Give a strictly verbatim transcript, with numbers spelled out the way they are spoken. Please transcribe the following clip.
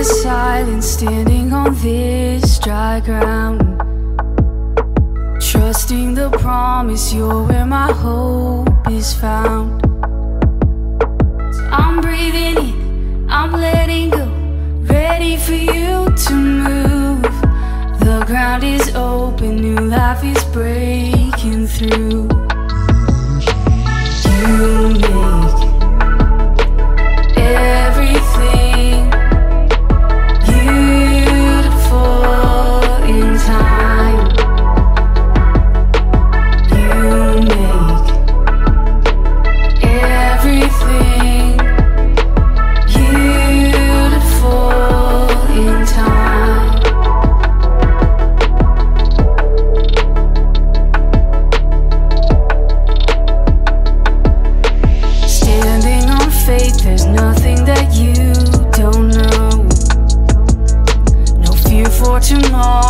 silence, standing on this dry ground, trusting the promise you're where my hope is found. I'm breathing in, I'm letting go, ready for you to move. The ground is open, new life is breaking through. You make everything beautiful in time. You make everything beautiful in time. Standing on faith, there's nothing that you don't know. No fear for tomorrow.